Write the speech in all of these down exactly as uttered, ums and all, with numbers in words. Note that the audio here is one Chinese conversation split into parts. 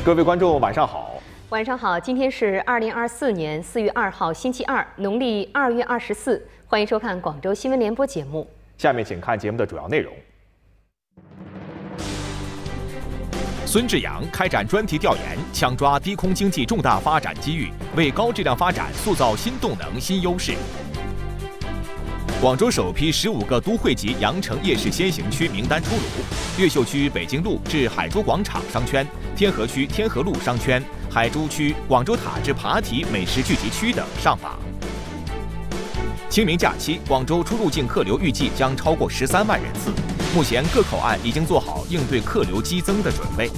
各位观众，晚上好。 晚上好，今天是二零二四年四月二号，星期二，农历二月二十四。欢迎收看广州新闻联播节目。 下面请看节目的主要内容。 孙志扬开展专题调研，抢抓低空经济重大发展机遇，为高质量发展塑造新动能、新优势。广州首批十五个都会级羊城夜市先行区名单出炉，越秀区北京路至海珠广场商圈、天河区天河路商圈、海珠区广州塔至爬梯美食聚集区等上榜。清明假期，广州出入境客流预计将超过十三万人次，目前各口岸已经做好应对客流激增的准备。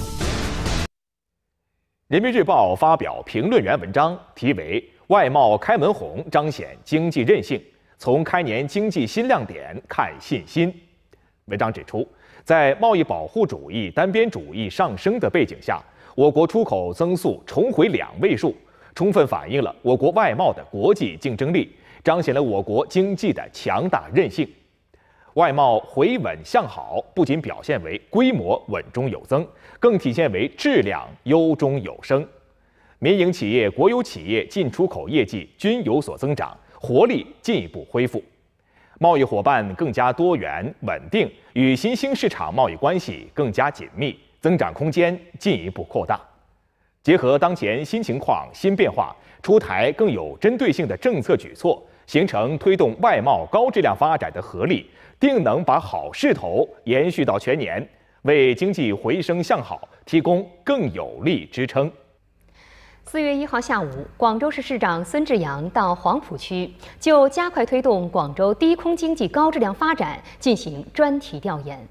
人民日报发表评论员文章，题为“外贸开门红，彰显经济韧性”。从开年经济新亮点看信心。文章指出，在贸易保护主义、单边主义上升的背景下，我国出口增速重回两位数，充分反映了我国外贸的国际竞争力，彰显了我国经济的强大韧性。外贸回稳向好，不仅表现为规模稳中有增，更体现为质量优中有升。民营企业、国有企业进出口业绩均有所增长，活力进一步恢复，贸易伙伴更加多元稳定，与新兴市场贸易关系更加紧密，增长空间进一步扩大。结合当前新情况、新变化，出台更有针对性的政策举措，形成推动外贸高质量发展的合力，定能把好势头延续到全年，为经济回升向好提供更有力支撑。 四月一号下午，广州市市长孙志扬到黄埔区，就加快推动广州低空经济高质量发展进行专题调研。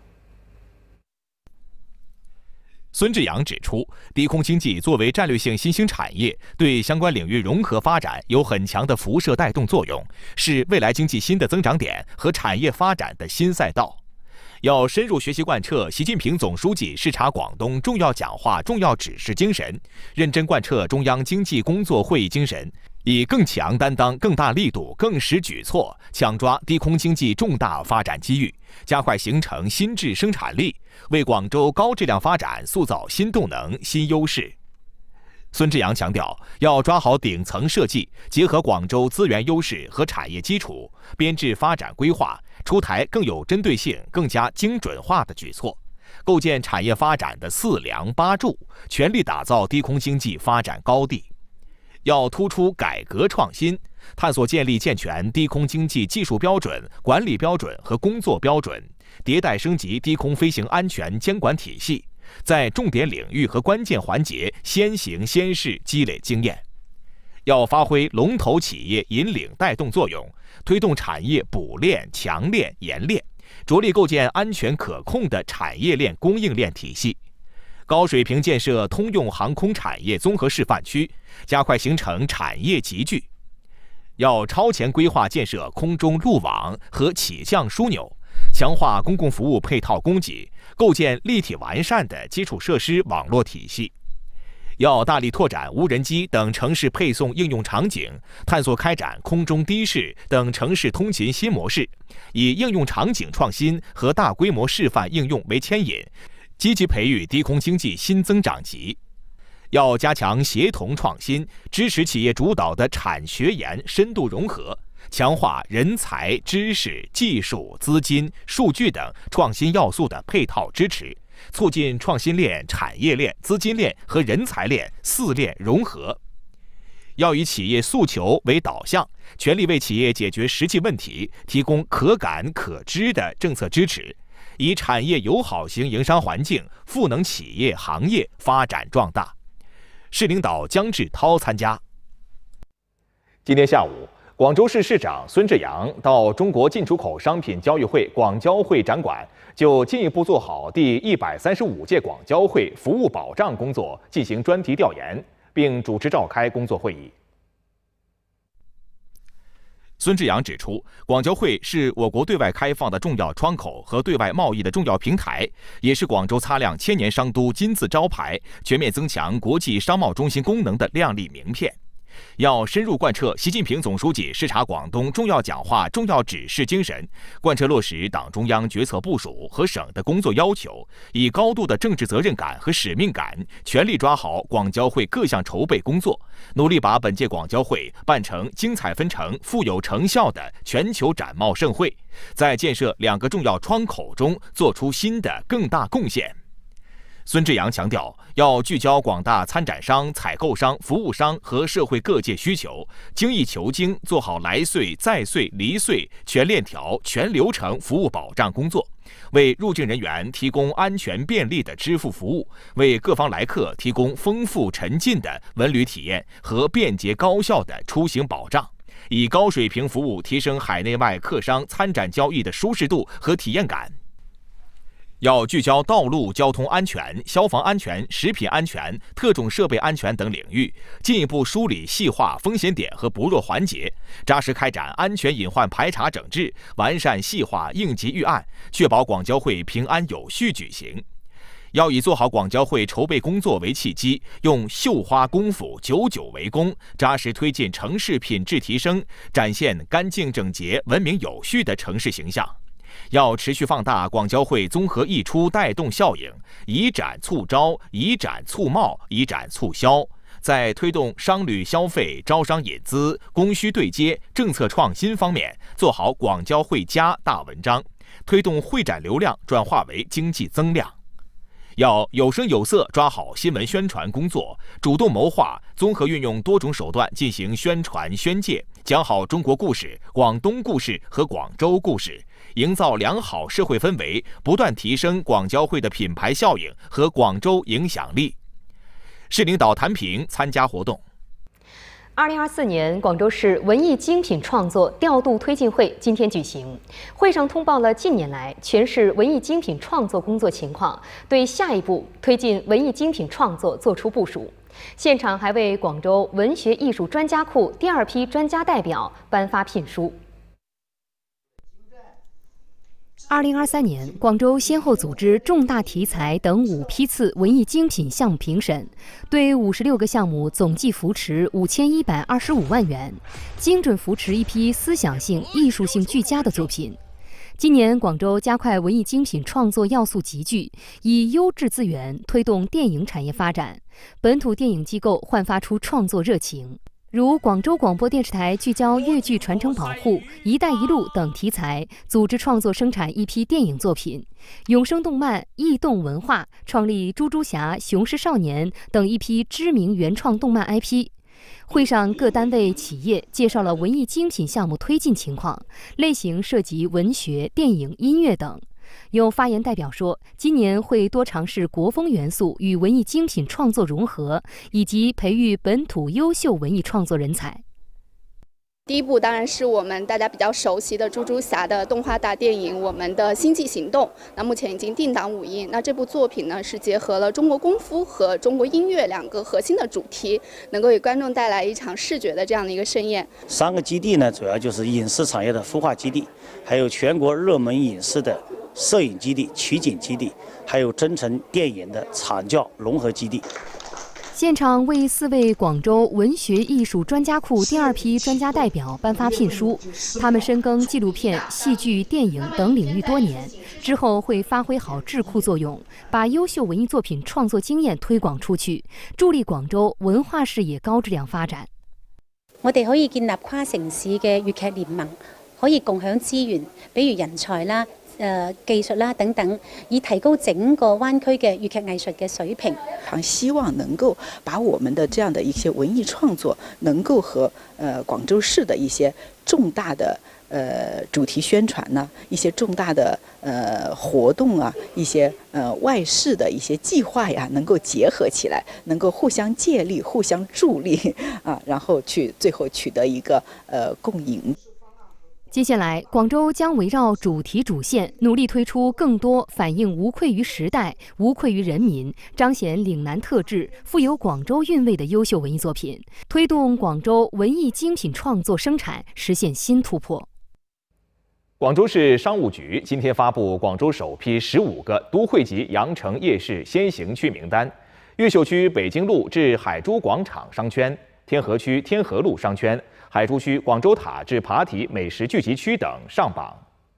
孙志扬指出，低空经济作为战略性新兴产业，对相关领域融合发展有很强的辐射带动作用，是未来经济新的增长点和产业发展的新赛道。要深入学习贯彻习近平总书记视察广东重要讲话、重要指示精神，认真贯彻中央经济工作会议精神，以更强担当、更大力度、更实举措，抢抓低空经济重大发展机遇，加快形成新质生产力，为广州高质量发展塑造新动能、新优势。孙志扬强调，要抓好顶层设计，结合广州资源优势和产业基础，编制发展规划，出台更有针对性、更加精准化的举措，构建产业发展的四梁八柱，全力打造低空经济发展高地。要突出改革创新，探索建立健全低空经济技术标准、管理标准和工作标准，迭代升级低空飞行安全监管体系，在重点领域和关键环节先行先试，积累经验。要发挥龙头企业引领带动作用，推动产业补链、强链、研链，着力构建安全可控的产业链供应链体系。高水平建设通用航空产业综合示范区，加快形成产业集聚。要超前规划建设空中路网和起降枢纽，强化公共服务配套供给，构建立体完善的基础设施网络体系。要大力拓展无人机等城市配送应用场景，探索开展空中的士等城市通勤新模式，以应用场景创新和大规模示范应用为牵引，积极培育低空经济新增长极。要加强协同创新，支持企业主导的产学研深度融合，强化人才、知识、技术、资金、数据等创新要素的配套支持，促进创新链、产业链、资金链和人才链四链融合。要以企业诉求为导向，全力为企业解决实际问题提供可感可知的政策支持，以产业友好型营商环境赋能企业行业发展壮大。市领导姜志涛参加。 今天下午，广州市市长孙志扬到中国进出口商品交易会广交会展馆，就进一步做好第一百三十五届广交会服务保障工作进行专题调研，并主持召开工作会议。 孙志扬指出，广交会是我国对外开放的重要窗口和对外贸易的重要平台，也是广州擦亮千年商都金字招牌、全面增强国际商贸中心功能的亮丽名片。 要深入贯彻习近平总书记视察广东重要讲话、重要指示精神，贯彻落实党中央决策部署和省的工作要求，以高度的政治责任感和使命感，全力抓好广交会各项筹备工作，努力把本届广交会办成精彩纷呈、富有成效的全球展贸盛会，在建设两个重要窗口中做出新的更大贡献。孙志扬强调，要聚焦广大参展商、采购商、服务商和社会各界需求，精益求精，做好来穗、在穗、离穗全链条、全流程服务保障工作，为入境人员提供安全便利的支付服务，为各方来客提供丰富沉浸的文旅体验和便捷高效的出行保障，以高水平服务提升海内外客商参展交易的舒适度和体验感。要聚焦道路交通安全、消防安全、食品安全、特种设备安全等领域，进一步梳理细化风险点和薄弱环节，扎实开展安全隐患排查整治，完善细化应急预案，确保广交会平安有序举行。要以做好广交会筹备工作为契机，用绣花功夫久久为功，扎实推进城市品质提升，展现干净整洁、文明有序的城市形象。要持续放大广交会综合溢出带动效应，以展促招、以展促贸、以展促销，在推动商旅消费、招商引资、供需对接、政策创新方面做好广交会加大文章，推动会展流量转化为经济增量。要有声有色抓好新闻宣传工作，主动谋划，综合运用多种手段进行宣传宣介，讲好中国故事、广东故事和广州故事，营造良好社会氛围，不断提升广交会的品牌效应和广州影响力。市领导谭平参加活动。 二零二四年广州市文艺精品创作调度推进会今天举行，会上通报了近年来全市文艺精品创作工作情况，对下一步推进文艺精品创作作出部署。现场还为广州文学艺术专家库第二批专家代表颁发聘书。二零二三年，广州先后组织重大题材等五批次文艺精品项目评审，对五十六个项目总计扶持五千一百二十五万元，精准扶持一批思想性、艺术性俱佳的作品。今年，广州加快文艺精品创作要素集聚，以优质资源推动电影产业发展，本土电影机构焕发出创作热情。如广州广播电视台聚焦粤剧传承保护、一带一路等题材，组织创作生产一批电影作品；永生动漫、异动文化创立猪猪侠、雄狮少年等一批知名原创动漫 I P。会上，各单位企业介绍了文艺精品项目推进情况，类型涉及文学、电影、音乐等。有发言代表说，今年会多尝试国风元素与文艺精品创作融合，以及培育本土优秀文艺创作人才。 第一部当然是我们大家比较熟悉的猪猪侠的动画大电影《我们的星际行动》，那目前已经定档五映。那这部作品呢，是结合了中国功夫和中国音乐两个核心的主题，能够给观众带来一场视觉的这样的一个盛宴。 三个基地呢，主要就是影视产业的孵化基地，还有全国热门影视的摄影基地、取景基地，还有真诚电影的产教融合基地。 现场为四位广州文学艺术专家库第二批专家代表颁发聘书，他们深耕纪录片、戏剧、电影等领域多年，之後會發揮好智庫作用，把優秀文藝作品創作經驗推廣出去，助力廣州文化事業高質量發展。 我哋可以建立跨城市嘅粵劇聯盟，可以共享資源，比如人才啦、誒技術啦等等，以提高整個灣區嘅粵劇藝術嘅水平。 希望能夠把我們的這樣的一些文藝創作，能夠和呃廣州市的一些重大的呃主題宣傳呢，一些重大的呃活動啊，一些呃外事的一些計劃呀，能夠結合起來，能夠互相借力、互相助力啊，然後去最後取得一個呃共贏。 接下来，广州将围绕主题主线，努力推出更多反映无愧于时代、无愧于人民、彰显岭南特质、富有广州韵味的优秀文艺作品，推动广州文艺精品创作生产实现新突破。 广州市商务局今天发布广州首批十五个都会级羊城夜市先行区名单，越秀区北京路至海珠广场商圈、 天河区天河路商圈、海珠区广州塔至爬体美食聚集区等上榜。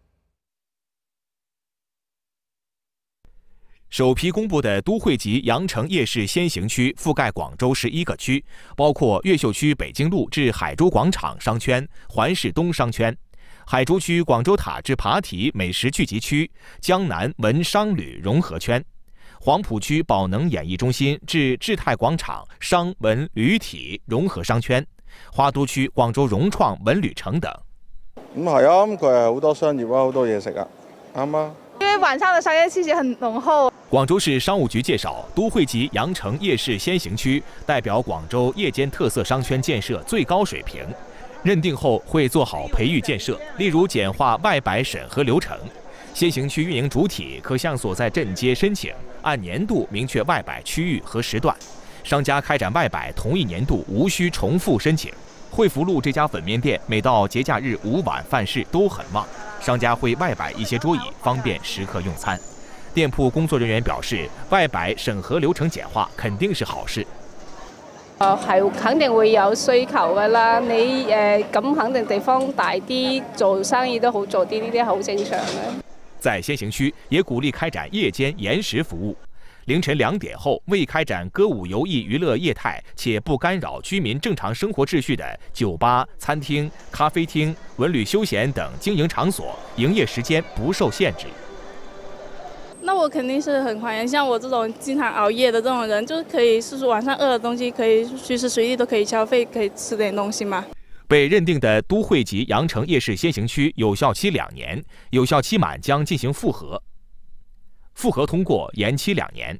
首批公布的都会级羊城夜市先行区覆盖广州十一个区，包括越秀区北京路至海珠广场商圈、环市东商圈、海珠区广州塔至爬体美食聚集区、江南文商旅融合圈、黄埔区宝能演艺中心至智泰广场商文旅体融合商圈、花都區廣州融創文旅城等。 咁係啊，咁佢係好多商業啊，好多嘢食啊，啱啊。 因為晚上的商業氣息很濃厚。 廣州市商務局介紹，都會級羊城夜市先行區代表廣州夜間特色商圈建設最高水平，認定後會做好培育建設，例如簡化外擺審核流程。先行區運營主體可向所在鎮街申請，按年度明確外擺區域和時段。商家開展外擺同一年度無需重複申請。惠福路這家粉麵店每到節假日午晚飯市都很旺，商家會外擺一些桌椅，方便食客用餐。店鋪工作人員表示，外擺審核流程簡化肯定是好事。 誒係肯定會有需求㗎啦，你誒咁肯定地方大啲，做生意都好做啲，呢啲好正常嘅。 在先行區也鼓勵開展夜間延時服務。凌晨兩點後未開展歌舞遊藝娛樂業態且不干擾居民正常生活秩序的酒吧、餐廳、咖啡廳、文旅休閒等經營場所，營業時間不受限制。 那我肯定是很歡迎，像我這種經常熬夜的這種人，就可以是晚上餓的東西，可以隨時隨地都可以消費，可以吃點東西嘛。 被認定的都會級羊城夜市先行區有效期兩年，有效期滿將進行複核。複核通過，延期兩年。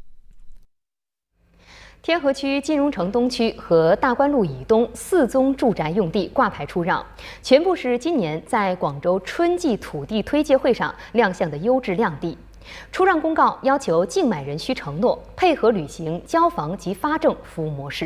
天河區金融城東區和大觀路以東四宗住宅用地掛牌出讓，全部是今年在廣州春季土地推介會上亮相的優質亮地。出讓公告要求競買人需承諾配合履行交房及發證服務模式。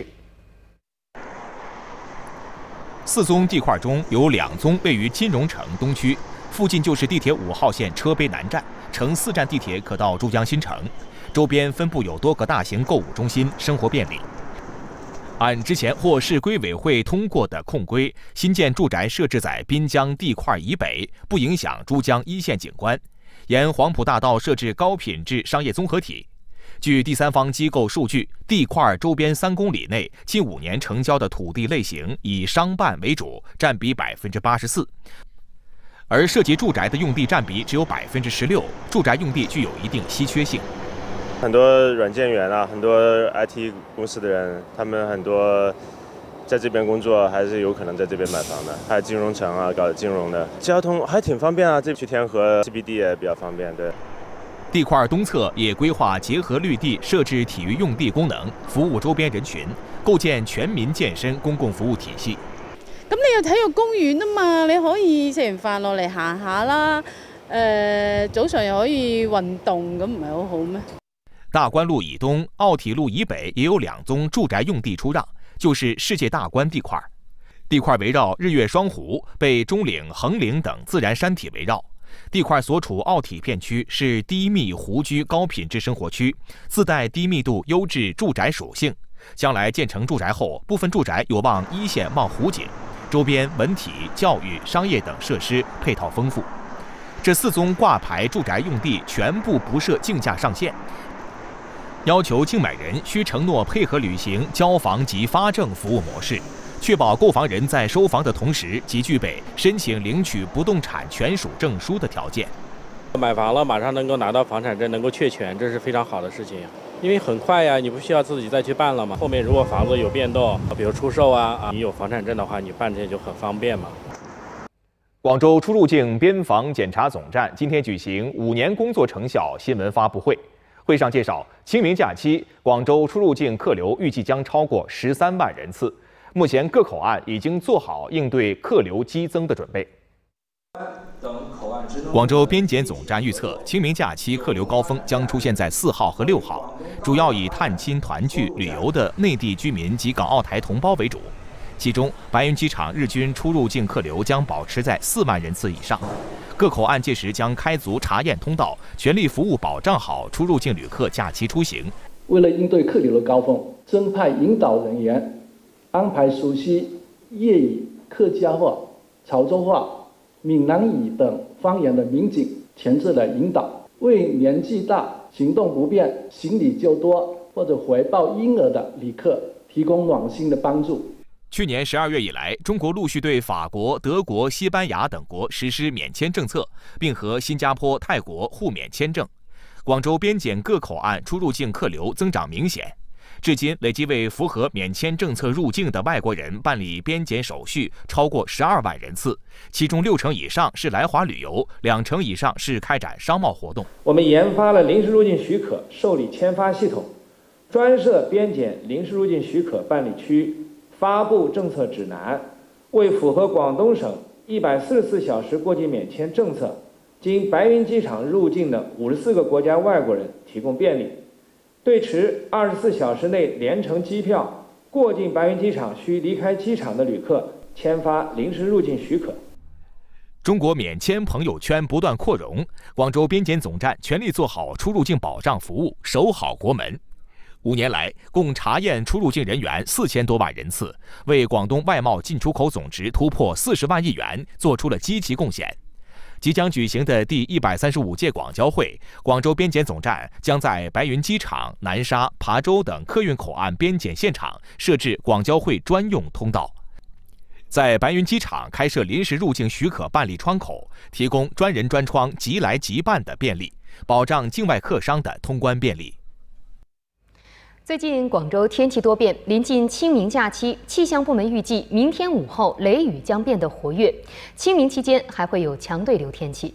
四宗地塊中有兩宗位於金融城東區，附近就是地鐵五號線車陂南站，乘四站地鐵可到珠江新城。周邊分布有多個大型購物中心，生活便利。按之前獲市規委會通過的控規，新建住宅設置在濱江地塊以北，不影響珠江一線景觀。沿黃埔大道設置高品質商業綜合體。據第三方機構數據，地塊周邊三公里內近五年成交的土地類型以商辦為主，佔比百分之八十四。而涉及住宅的用地佔比只有百分之十六，住宅用地具有一定稀缺性。 很多軟件員啊，很多 I T 公司的人，他們很多在這邊工作，還是有可能在這邊買房的。還有金融城啊，搞金融的，交通還挺方便啊。這去天河 C B D 也比較方便，對。 地塊東側也規劃結合綠地，設置體育用地功能，服務周邊人群，構建全民健身公共服務體系。 咁你有體育公園啊嘛，你可以食完飯落嚟行下啦。誒、呃，早上又可以運動，咁唔係好好咩？ 大觀路以東、奧體路以北也有兩宗住宅用地出讓，就是世界大觀地塊。地塊圍繞日月雙湖，被中嶺、橫嶺等自然山體圍繞。地塊所處奧體片區是低密湖居高品質生活區，自帶低密度優質住宅屬性。將來建成住宅後，部分住宅有望一線望湖景，周邊文體、教育、商業等設施配套豐富。這四宗掛牌住宅用地全部不設競價上限。要求競買人需承諾配合履行交房及發證服務模式，確保購房人在收房的同時即具備申請領取不動產權屬證書的條件。 買房了，馬上能夠拿到房產證，能夠確權，這是非常好的事情。因為很快呀，你不需要自己再去辦了嘛。後面如果房子有變動，比如出售啊，啊，你有房產證的話，你辦起來就很方便嘛。 廣州出入境邊防檢查總站今天舉行五年工作成效新聞發布會。會上介紹，清明假期廣州出入境客流預計將超過十三萬人次。目前各口岸已經做好應對客流激增的準備。 廣州邊檢總站預測，清明假期客流高峰將出現在四號和六號，主要以探親團聚旅遊的內地居民及港澳台同胞為主。其中，白雲機場日均出入境客流將保持在四萬人次以上。各口岸屆時將開足查驗通道，全力服務保障好出入境旅客假期出行。 為了應對客流的高峰，增派引導人員， 安排熟悉粤语、客家话、潮州话、闽南语等方言的民警前次的引导，为年纪大、行动不便、行李较多或者怀抱婴儿的旅客提供暖心的帮助。 去年十二月以来，中国陆续对法国、德国、西班牙等国实施免签政策，并和新加坡、泰国互免签证。广州边检各口岸出入境客流增长明显，至今累计为符合免签政策入境的外国人办理边检手续超过十二万人次，其中六成以上是来华旅游，两成以上是开展商贸活动。 我们研发了临时入境许可受理签发系统，专设边检临时入境许可办理区，发布政策指南，为符合广东省一百四十四小时过境免签政策，经白云机场入境的五十四个国家外国人提供便利。对持二十四小时内联程机票过境白云机场需离开机场的旅客签发临时入境许可。 中国免签朋友圈不断扩容，广州边检总站全力做好出入境保障服务，守好国门。五年来，共查验出入境人员四千多万人次，为广东外贸进出口总值突破四十万亿元做出了积极贡献。即将举行的第一百三十五届广交会，广州边检总站将在白云机场、南沙、琶洲等客运口岸边检现场设置广交会专用通道，在白云机场开设临时入境许可办理窗口，提供专人专窗、即来即办的便利，保障境外客商的通关便利。 最近广州天气多变，临近清明假期，气象部门预计明天午后雷雨将变得活跃，清明期间还会有强对流天气。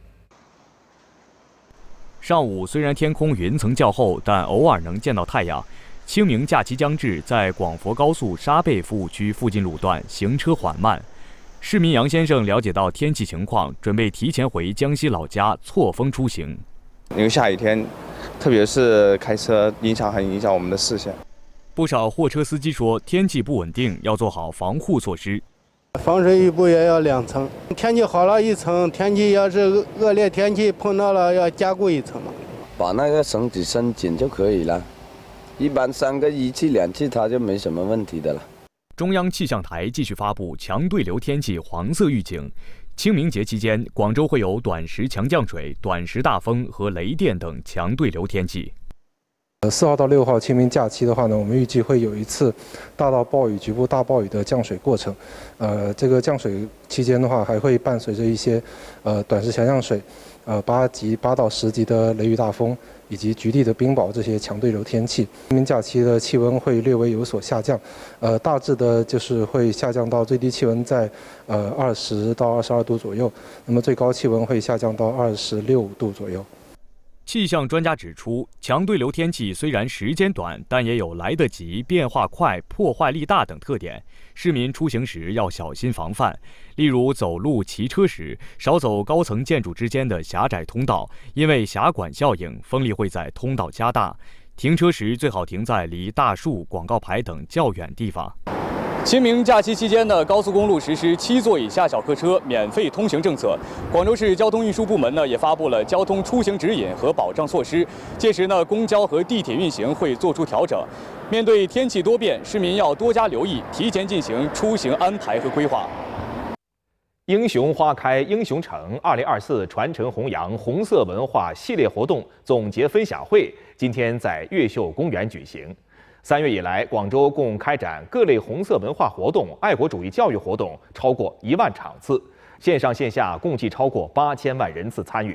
上午虽然天空云层较厚，但偶尔能见到太阳。清明假期将至，在广佛高速沙贝服务区附近路段行车缓慢。市民杨先生了解到天气情况，准备提前回江西老家错峰出行。 因为下雨天，特别是开车影响很影响我们的视线。 不少货车司机说，天气不稳定，要做好防护措施。 防水雨布也要两层，天气好了一层，天气要是恶劣天气碰到了要加固一层嘛。 把那个绳子伸紧就可以了，一般三个一气两气它就没什么问题的了。 中央气象台继续发布强对流天气黄色预警。清明节期间，广州会有短时强降水、短时大风和雷电等强对流天气。 四号到六号清明假期的话呢，我们预计会有一次大到暴雨、局部大暴雨的降水过程。呃，这个降水期间的话，还会伴随着一些呃短时强降水、呃八级、八到十级的雷雨大风，以及局地的冰雹这些强对流天气。清明假期的气温会略微有所下降，呃，大致的就是会下降到最低气温在呃二十到二十二度左右，那么最高气温会下降到二十六度左右。 气象专家指出，强对流天气虽然时间短，但也有来得及、变化快、破坏力大等特点。市民出行时要小心防范，例如走路、骑车时少走高层建筑之间的狭窄通道，因为狭管效应，风力会在通道加大。停车时最好停在离大树、广告牌等较远地方。 清明假期期间呢，高速公路实施七座以下小客车免费通行政策。广州市交通运输部门呢也发布了交通出行指引和保障措施，届时呢，公交和地铁运行会做出调整。面对天气多变，市民要多加留意，提前进行出行安排和规划。 英雄花开英雄城二零二四传承弘扬红色文化系列活动总结分享会今天在越秀公园举行。三月以来，广州共开展各类红色文化活动、爱国主义教育活动超过一万场次，线上线下共计超过八千万人次参与。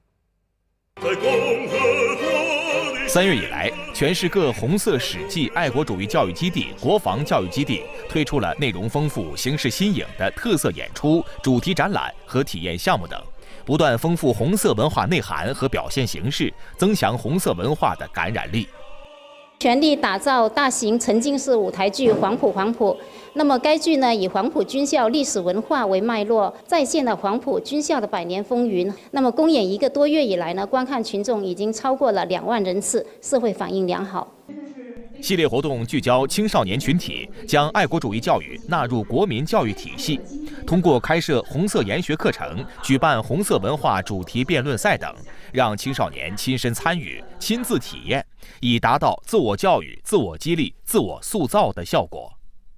三月以来，全市各红色史记爱国主义教育基地、国防教育基地推出了内容丰富、形式新颖的特色演出、主题展览和体验项目等，不断丰富红色文化内涵和表现形式，增强红色文化的感染力。 全力打造大型沉浸式舞台剧《黄埔黄埔》。那么该剧呢，以黄埔军校历史文化为脉络，再现了黄埔军校的百年风云。那么公演一个多月以来呢，观看群众已经超过了两万人次，社会反应良好。 系列活动聚焦青少年群体，将爱国主义教育纳入国民教育体系，通过开设红色研学课程、举办红色文化主题辩论赛等，让青少年亲身参与、亲自体验，以达到自我教育、自我激励、自我塑造的效果。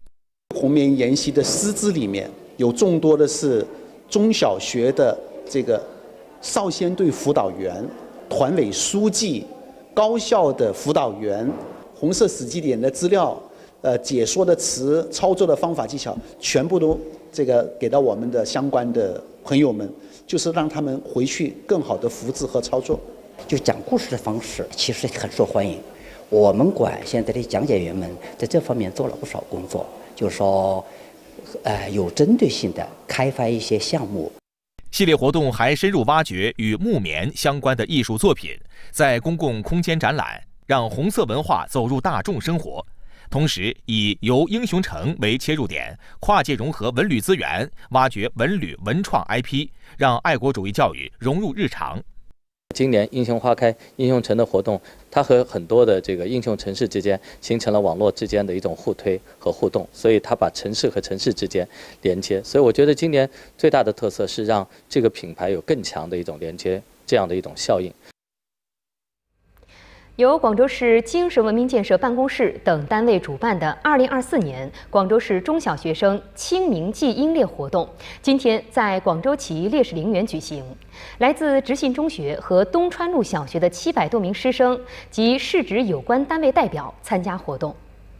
红棉研习的师资里面有众多的是中小学的这个少先队辅导员、团委书记、高校的辅导员，红色时机点的资料、呃解说的词、操作的方法技巧，全部都这个给到我们的相关的朋友们，就是让他们回去更好的复制和操作。 就讲故事的方式其实很受欢迎，我们馆现在的讲解员们在这方面做了不少工作，就是说，呃，有针对性的开发一些项目。 系列活动还深入挖掘与木棉相关的艺术作品，在公共空间展览，让红色文化走入大众生活。同时，以由英雄城为切入点，跨界融合文旅资源，挖掘文旅文创 I P， 让爱国主义教育融入日常。 今年英雄花开、英雄城的活动，它和很多的这个英雄城市之间形成了网络之间的一种互推和互动，所以它把城市和城市之间连接。所以我觉得今年最大的特色是让这个品牌有更强的一种连接，这样的一种效应。 由广州市精神文明建设办公室等单位主办的二零二四年广州市中小学生清明祭英烈活动，今天在广州起义烈士陵园举行。来自直信中学和东川路小学的七百多名师生及市直有关单位代表参加活动。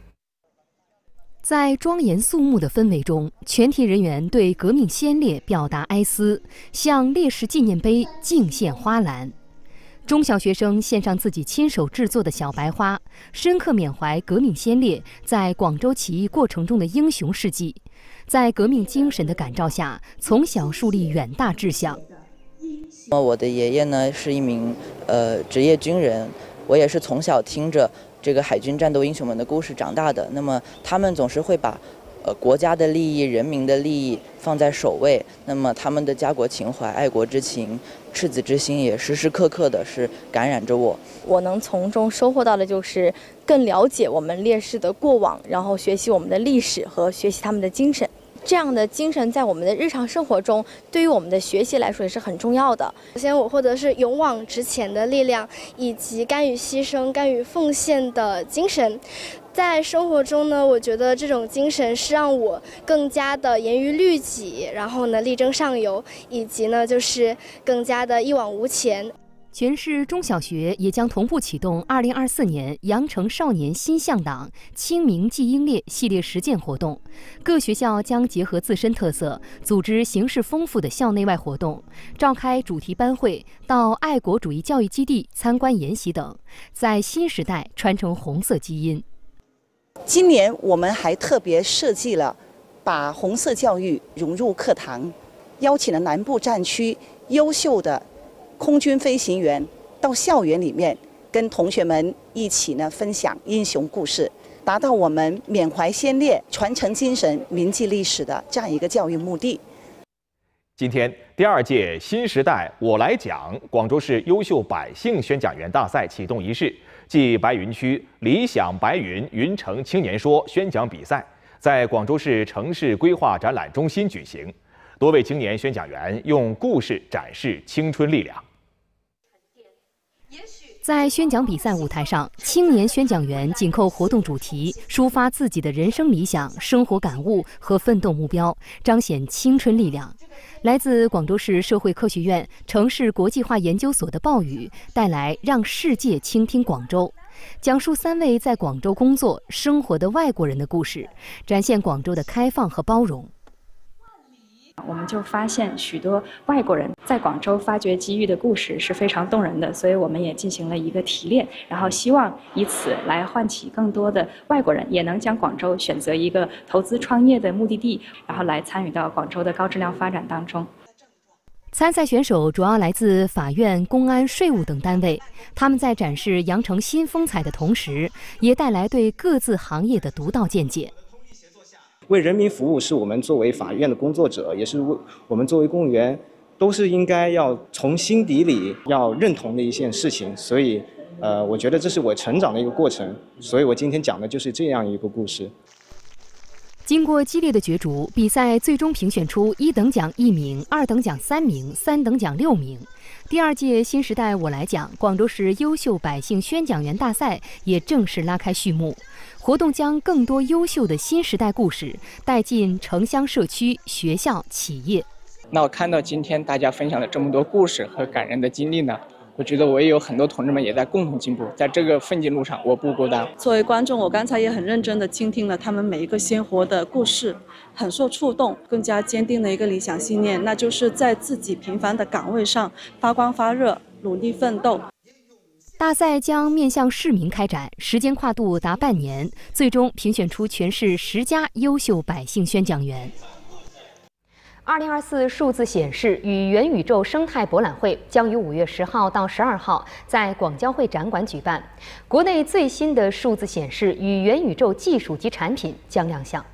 在庄严肃穆的氛围中，全体人员对革命先烈表达哀思，向烈士纪念碑敬献花篮。中小学生献上自己亲手制作的小白花，深刻缅怀革命先烈在广州起义过程中的英雄事迹，在革命精神的感召下，从小树立远大志向。 我的爷爷呢是一名呃职业军人，我也是从小听着这个海军战斗英雄们的故事长大的。那么他们总是会把呃国家的利益、人民的利益放在首位，那么他们的家国情怀、爱国之情、赤子之心也时时刻刻的是感染着我。 我能从中收获到的就是更了解我们烈士的过往，然后学习我们的历史和学习他们的精神。这样的精神在我们的日常生活中，对于我们的学习来说也是很重要的。 首先，我获得是勇往直前的力量，以及甘于牺牲、甘于奉献的精神。在生活中呢，我觉得这种精神是让我更加的严于律己，然后呢力争上游，以及呢就是更加的一往无前。 全市中小学也将同步启动二零二四年羊城少年新向党清明祭英烈系列实践活动。各学校将结合自身特色，组织形式丰富的校内外活动，召开主题班会，到爱国主义教育基地参观研习等，在新时代传承红色基因。 今年我们还特别设计了把红色教育融入课堂，邀请了南部战区优秀的空军飞行员到校园里面跟同学们一起呢分享英雄故事，达到我们缅怀先烈、传承精神、铭记历史的这样一个教育目的。 今天，第二届新时代我来讲广州市优秀百姓宣讲员大赛启动仪式暨白云区理想白云云城青年说宣讲比赛在广州市城市规划展览中心举行。多位青年宣讲员用故事展示青春力量。 在宣讲比赛舞台上，青年宣讲员紧扣活动主题，抒发自己的人生理想、生活感悟和奋斗目标，彰显青春力量。来自广州市社会科学院城市国际化研究所的鲍宇带来《让世界倾听广州》，讲述三位在广州工作生活的外国人的故事，展现广州的开放和包容。 我们就发现许多外国人在广州发掘机遇的故事是非常动人的，所以我们也进行了一个提炼，然后希望以此来唤起更多的外国人也能将广州选择一个投资创业的目的地，然后来参与到广州的高质量发展当中。 参赛选手主要来自法院、公安、税务等单位，他们在展示羊城新风采的同时，也带来对各自行业的独到见解。 为人民服务是我们作为法院的工作者，也是我们作为公务员，都是应该要从心底里要认同的一件事情。所以，呃，我觉得这是我成长的一个过程。所以我今天讲的就是这样一个故事。 经过激烈的角逐，比赛最终评选出一等奖一名、二等奖三名、三等奖六名。第二届新时代我来讲广州市优秀百姓宣讲员大赛也正式拉开序幕。 活动将更多优秀的新时代故事带进城乡社区、学校、企业。 那我看到今天大家分享了这么多故事和感人的经历呢，我觉得我也有很多同志们也在共同进步，在这个奋进路上我不孤单。 作为观众，我刚才也很认真地倾听了他们每一个鲜活的故事，很受触动，更加坚定了一个理想信念，那就是在自己平凡的岗位上发光发热，努力奋斗。 大赛将面向市民开展，时间跨度达半年，最终评选出全市十佳优秀百姓宣讲员。二零二四数字显示与元宇宙生态博览会将于五月十号到十二号在广交会展馆举办，国内最新的数字显示与元宇宙技术及产品将亮相。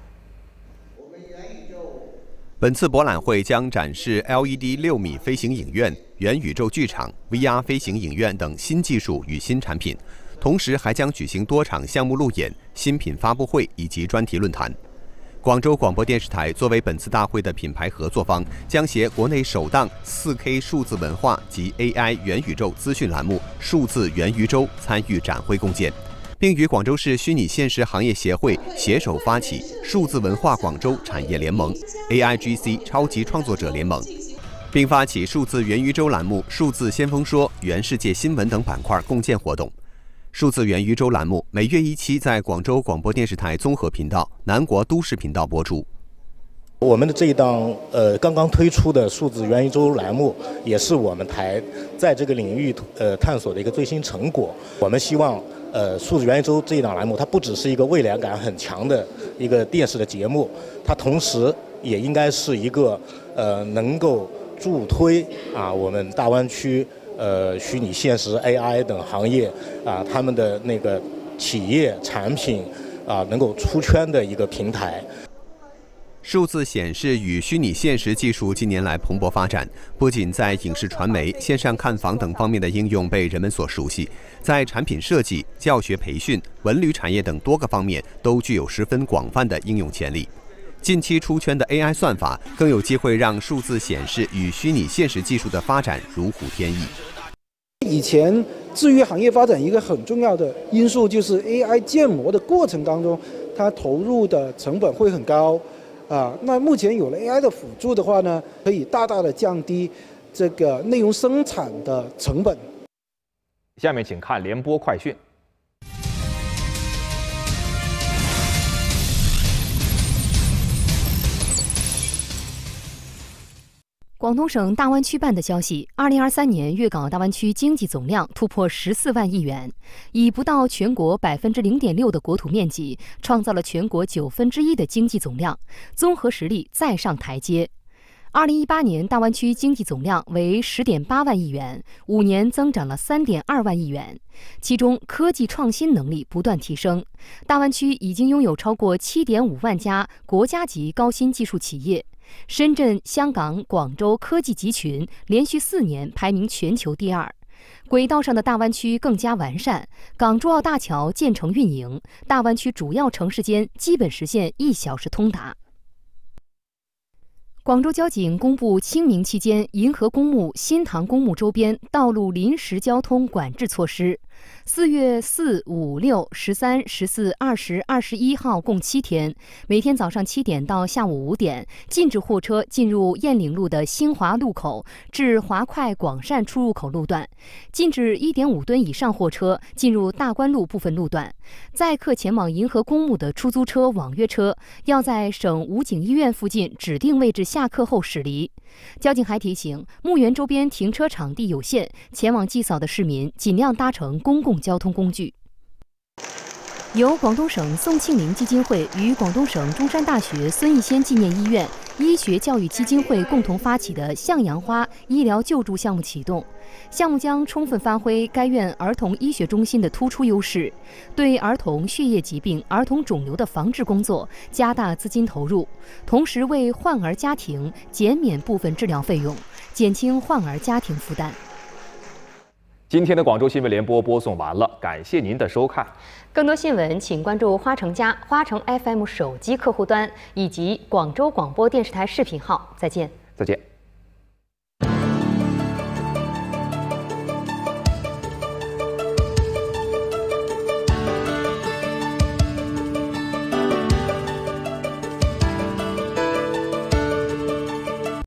本次博览会将展示 L E D 六米飞行影院、元宇宙剧场、V R 飞行影院等新技术与新产品，同时还将举行多场项目路演、新品发布会以及专题论坛。广州广播电视台作为本次大会的品牌合作方，将携国内首档 四K 数字文化及 A I 元宇宙资讯栏目“数字元宇宙”参与展会共建，并与广州市虚拟现实行业协会携手发起数字文化广州产业联盟、A I G C 超级创作者联盟，并发起数字元宇宙栏目“数字先锋说”、“元世界新闻”等板块共建活动。数字元宇宙栏目每月一期在广州广播电视台综合频道、南国都市频道播出。 我们的这一档呃刚刚推出的数字元宇宙栏目，也是我们台在这个领域呃探索的一个最新成果。我们希望呃数字元宇宙这一档栏目，它不只是一个未来感很强的一个电视的节目，它同时也应该是一个呃能够助推啊我们大湾区呃虚拟现实 A I 等行业啊他们的那个企业产品啊能够出圈的一个平台。 数字显示与虚拟现实技术近年来蓬勃发展，不仅在影视传媒、线上看房等方面的应用被人们所熟悉，在产品设计、教学培训、文旅产业等多个方面都具有十分广泛的应用潜力。近期出圈的 A I 算法更有机会让数字显示与虚拟现实技术的发展如虎添翼。 以前制约行业发展一个很重要的因素就是 A I 建模的过程当中，它投入的成本会很高。啊，那目前有了 A I 的辅助的话呢，可以大大的降低这个内容生产的成本。 下面请看联播快讯。 广东省大湾区办的消息，二零二三年粤港大湾区经济总量突破十四万亿元，以不到全国百分之零点六的国土面积，创造了全国九分之一的经济总量，综合实力再上台阶。二零一八年大湾区经济总量为十点八万亿元，五年增长了三点二万亿元，其中科技创新能力不断提升，大湾区已经拥有超过七点五万家国家级高新技术企业。深圳、香港、广州科技集群连续四年排名全球第二。轨道上的大湾区更加完善，港珠澳大桥建成运营，大湾区主要城市间基本实现一小时通达。广州交警公布清明期间银河公墓、新塘公墓周边道路临时交通管制措施。四月四、五、六、十三、十四、二十、二十一号共七天，每天早上七点到下午五点，禁止货车进入雁岭路的新华路口至华快广善出入口路段，禁止一点五吨以上货车进入大关路部分路段。载客前往银河公墓的出租车、网约车要在省武警医院附近指定位置下客后驶离。交警还提醒，墓园周边停车场地有限，前往祭扫的市民尽量搭乘公共交通工具。由广东省宋庆龄基金会与广东省中山大学孙逸仙纪念医院医学教育基金会共同发起的向阳花医疗救助项目启动。项目将充分发挥该院儿童医学中心的突出优势，对儿童血液疾病、儿童肿瘤的防治工作加大资金投入，同时为患儿家庭减免部分治疗费用，减轻患儿家庭负担。 今天的广州新闻联播播送完了，感谢您的收看。 更多新闻，请关注花城家、花城 F M 手机客户端以及广州广播电视台视频号。再见。 再见。